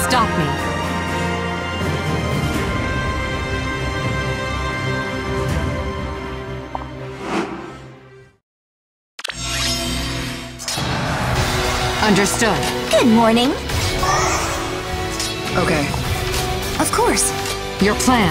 stop me. Understood. Good morning. Okay. Of course. Your plan.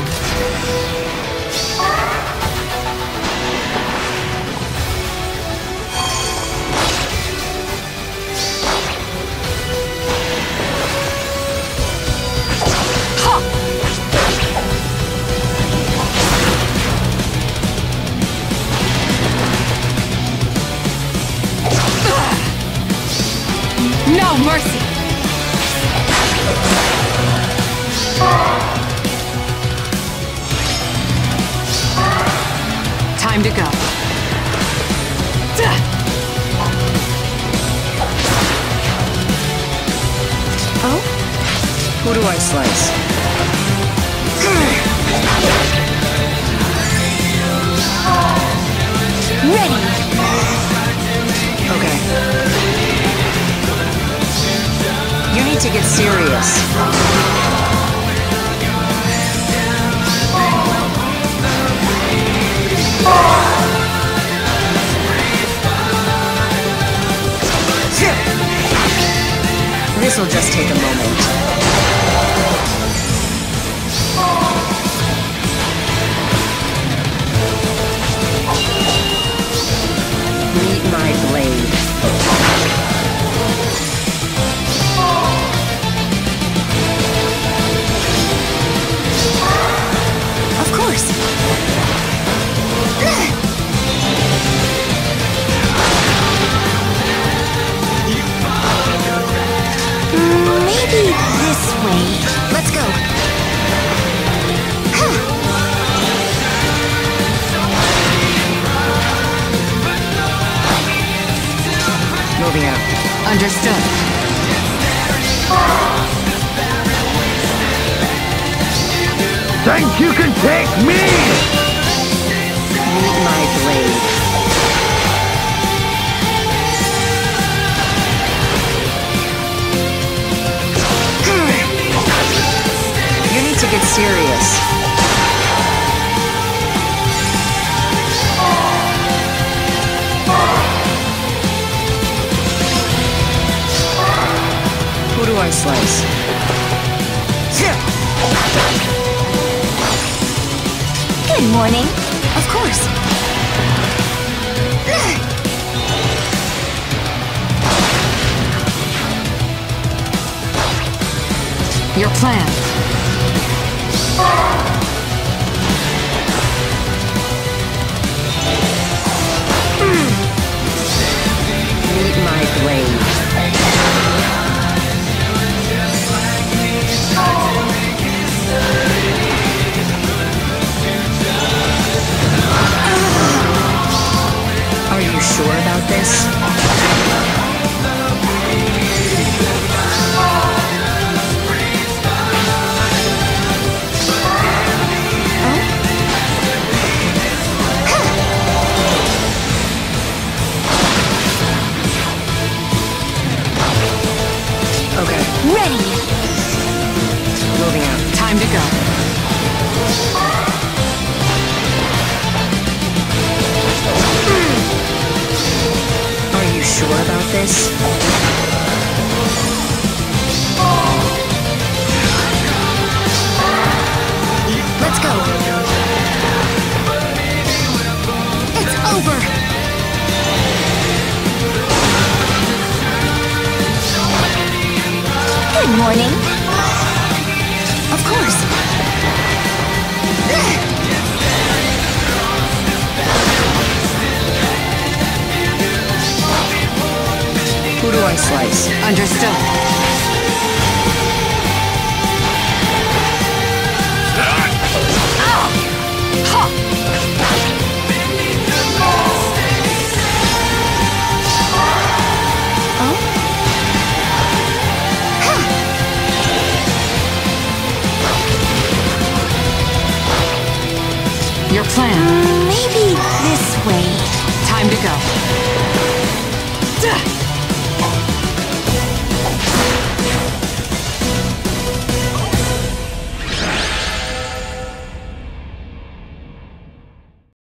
No mercy! Time to go. Oh? Who do I slice? Ready! Okay. You need to get serious. This'll just take a moment. Meet my blade. Of course. Maybe this way. Let's go. Moving out. Understood. Think you can take me? Meet my blade. You need to get serious. Who do I slice? Good morning. Of course. Your plan. Meet my blade. Are you sure about this? Okay, Ready! moving out. Time to go. Are you sure about this? Let's go. It's over. Good morning. Of course. Who do I slice? Understood. Your plan. Maybe this way. Time to go.